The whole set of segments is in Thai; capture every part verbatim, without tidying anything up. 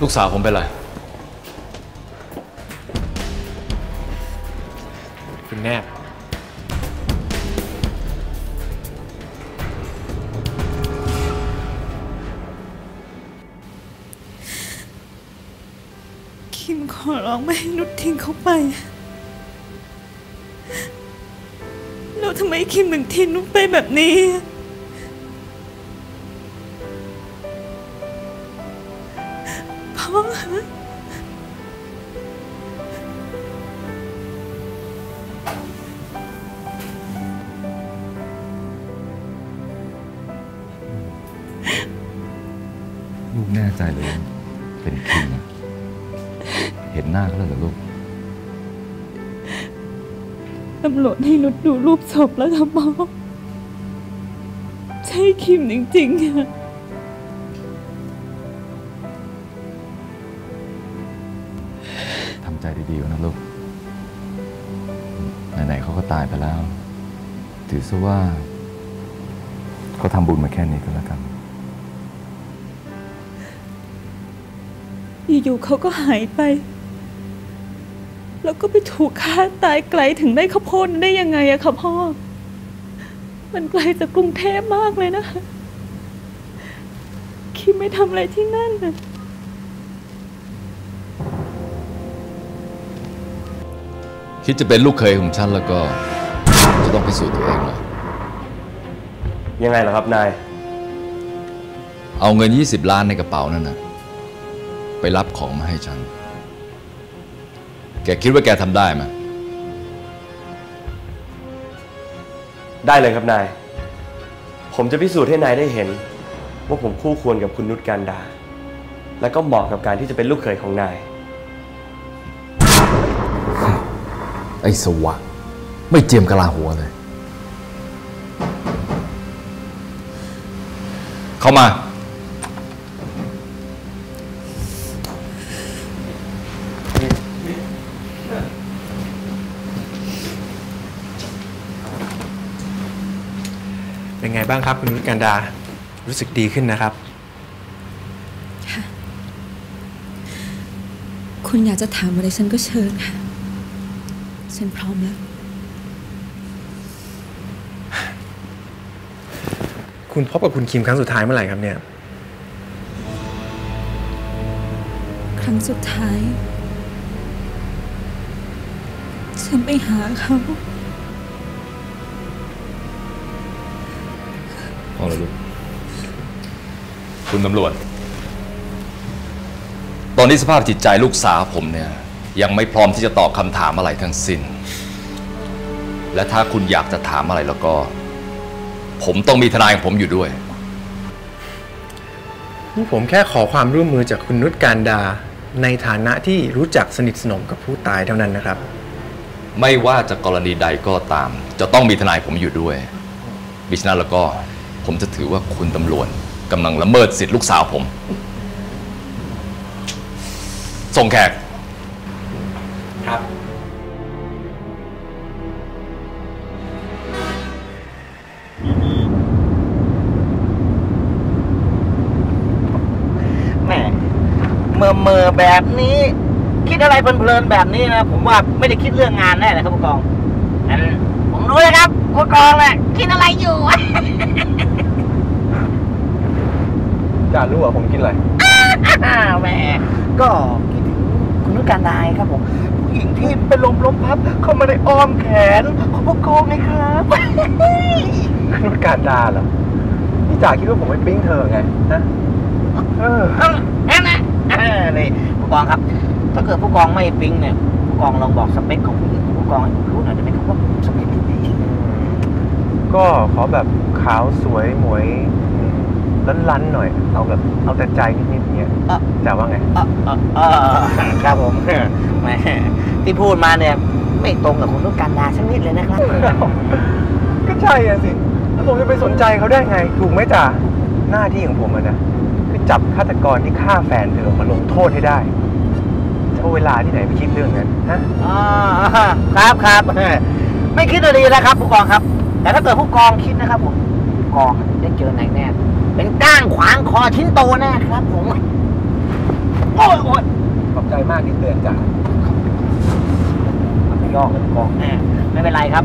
ลูกสาวผมเป็นไรคุณแน่คิมขอร้องไม่ให้นุชทิ้งเขาไปแล้วทำไมคิมถึงทิ้งนุชไปแบบนี้พ่อลูกแน่ใจเลยเป็นคิมเห็นหน้าเขาแล้วเหรอลูกตำรวจให้นุชดูรูปศพแล้วค่ะพ่อใช่คิมจริงๆค่ะทำใจดีๆนะลูกไหนๆเขาก็ตายไปแล้วถือซะว่าเขาทำบุญมาแค่นี้ก็แล้วกันอยู่ๆเขาก็หายไปแล้วก็ไปถูกฆ่าตายไกลถึงได้ข้าวโพดได้ยังไงอะคะพ่อมันไกลจากกรุงเทพมากเลยนะคะคิมไม่ทำอะไรที่นั่นนะคิดจะเป็นลูกเขยของฉันแล้วก็จะต้องพิสูจน์ตัวเองเลยยังไงล่ะครับนายเอาเงินยี่สิบล้านในกระเป๋านั่นนะไปรับของมาให้ฉันแกคิดว่าแกทำได้ไหมได้เลยครับนายผมจะพิสูจน์ให้นายได้เห็นว่าผมคู่ควรกับคุณนุชการดาและก็เหมาะกับการที่จะเป็นลูกเขยของนายไอ้สวะไม่เจียมกะลาหัวเลยเข้ามาเป็นไงบ้างครับคุณนุชการดารู้สึกดีขึ้นนะครับค่ะคุณอยากจะถามอะไรฉันก็เชิญค่ะฉันพร้อมแล้วคุณพบกับคุณคิมครั้งสุดท้ายเมื่อไหร่ครับเนี่ยครั้งสุดท้ายฉันไปหาเขาพอแล้วลูกคุณตำรวจตอนนี้สภาพจิตใจลูกสาวผมเนี่ยยังไม่พร้อมที่จะตอบคำถามอะไรทั้งสิ้นและถ้าคุณอยากจะถามอะไรแล้วก็ผมต้องมีทนายของผมอยู่ด้วยนี่ผมแค่ขอความร่วมมือจากคุณนุชการดาในฐานะที่รู้จักสนิทสนมกับผู้ตายเท่านั้นนะครับไม่ว่าจะกรณีใดก็ตามจะต้องมีทนายผมอยู่ด้วยมิฉะนั้นแล้วก็ผมจะถือว่าคุณตำรวจกำลังละเมิดสิทธิลูกสาวผมส่งแขกครับแหมเมื่อเมื่อแบบนี้คิดอะไรเพลินๆแบบนี้นะผมว่าไม่ได้คิดเรื่องงานแน่เลยครับผู้กองงั้นผมรู้เลยครับผู้กองแหละคิดอะไรอยู่จ่ารู้ว่าผมกินอะไรแหมก็คิดถึงคุณนุชการดาครับผมผู้หญิงที่เป็นลมล้มพับเข้ามาในอ้อมแขนของผู้กองไงครับคุณนุชการดาเหรอพี่จ่าคิดว่าผมไปปิ๊งเธอไงนะเออแน่นะนี่ผู้กองครับถ้าเกิดผู้กองไม่ปิ๊งเนี่ยผู้กองลองบอกสเปคของผู้หญิงผู้กองให้ผมรู้หน่อยได้ไหมครับว่าสเปคที่ดีก็ขอแบบขาวสวยหมวยลั้นๆหน่อยเอาแบบเอาแต่ใจนิดๆเงี้ยจ่าว่าไงครับผมแม่ที่พูดมาเนี่ยไม่ตรงกับคุณนุชการดาสักนิดเลยนะครับก็ใช่อะสิแล้วผมจะไปสนใจเขาได้ไงถูกไหมจ่าหน้าที่ของผมอะนะคือจับฆาตกรที่ฆ่าแฟนเธอมาลงโทษให้ได้จะเอาเวลาที่ไหนไปคิดเรื่องนั้นฮะอ๋อครับครับไม่คิดจะดีแล้วครับผู้กองครับแต่ถ้าเกิดผู้กองคิดนะครับผมผู้กองได้เจอนายแน่เป็นก้างขวางคอชิ้นโตแน่ครับผมโอ้ยโอ้ยขอบใจมากที่เตือนจ่ามันไม่ยอกเลยผู้กองแหมไม่เป็นไรครับ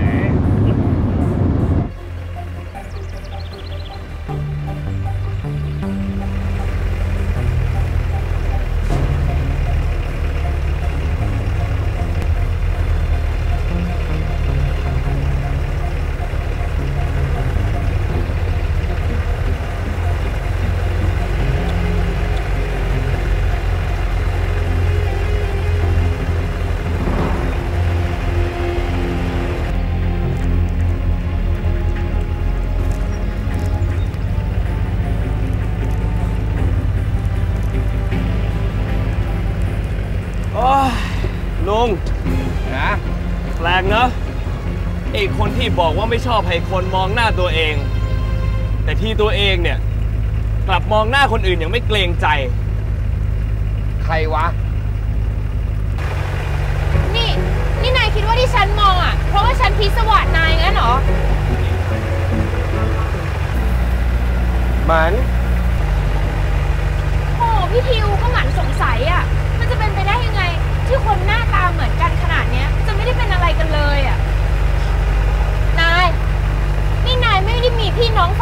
ลุงนะแปลกเนอะไอ้คนที่บอกว่าไม่ชอบให้คนมองหน้าตัวเองแต่ที่ตัวเองเนี่ยกลับมองหน้าคนอื่นอย่างไม่เกรงใจใครวะนี่นี่นายคิดว่าที่ฉันมองอ่ะเพราะว่าฉันพิศวาสนายงั้นเหรอหมันโอ้พี่ทิวก็หมันสงสัยอ่ะมันจะเป็นไปได้ยังไงที่คนหน้าตาเหมือนกันขนาดเนี้ยจะไม่ได้เป็นอะไรกันเลยอ่ะนายนี่นายไม่ได้มีพี่น้อง